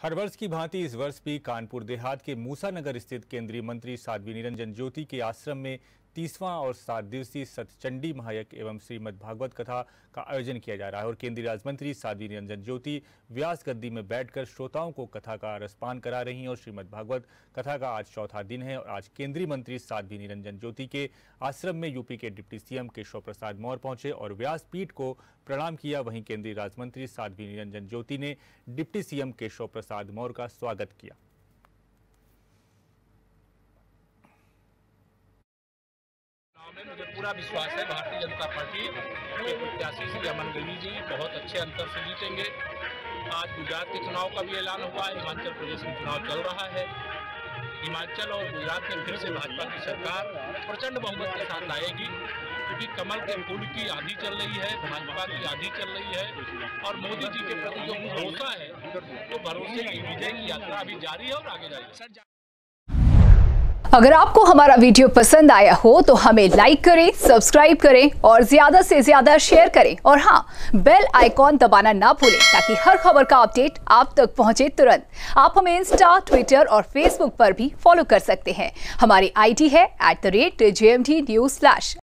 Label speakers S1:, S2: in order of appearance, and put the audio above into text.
S1: हर वर्ष की भांति इस वर्ष भी कानपुर देहात के मूसा नगर स्थित केंद्रीय मंत्री साध्वी निरंजन ज्योति के आश्रम में 30वां और 7 दिवसीय सतचंडी महायज्ञ एवं श्रीमद् भागवत कथा का आयोजन किया जा रहा है और केंद्रीय राज्य मंत्री साध्वी निरंजन ज्योति व्यास गद्दी में बैठकर श्रोताओं को कथा का रसपान करा रही हैं और श्रीमद् भागवत कथा का आज चौथा दिन है और आज केंद्रीय मंत्री साध्वी निरंजन ज्योति के आश्रम में यूपी के डिप्टी सीएम केशव प्रसाद मौर्य पहुंचे और व्यासपीठ को प्रणाम किया। वहीं केंद्रीय राज्य मंत्री साध्वी निरंजन ज्योति ने डिप्टी सीएम केशव प्रसाद मौर्य का स्वागत किया।
S2: मुझे पूरा विश्वास है भारतीय जनता पार्टी के प्रत्याशी श्री अमन गली जी बहुत अच्छे अंतर से जीतेंगे। आज गुजरात के चुनाव का भी ऐलान हुआ है, हिमाचल प्रदेश में चुनाव चल रहा है। हिमाचल और गुजरात में फिर से भाजपा की सरकार प्रचंड बहुमत के साथ आएगी क्योंकि कमल के फूल की आंधी चल रही है, भाजपा की आंधी चल रही है और मोदी जी के प्रति जो भरोसा है तो भरोसे की विजय की यात्रा अभी जारी है और आगे जाएगी।
S3: अगर आपको हमारा वीडियो पसंद आया हो तो हमें लाइक करें, सब्सक्राइब करें और ज्यादा से ज्यादा शेयर करें और हाँ, बेल आइकॉन दबाना ना भूलें ताकि हर खबर का अपडेट आप तक पहुंचे तुरंत। आप हमें इंस्टा, ट्विटर और फेसबुक पर भी फॉलो कर सकते हैं। हमारी आईडी है @JMT News।